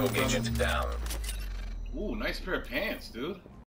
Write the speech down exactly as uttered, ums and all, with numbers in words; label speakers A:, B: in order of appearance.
A: Rogue agent down.
B: Ooh, nice pair of pants, dude.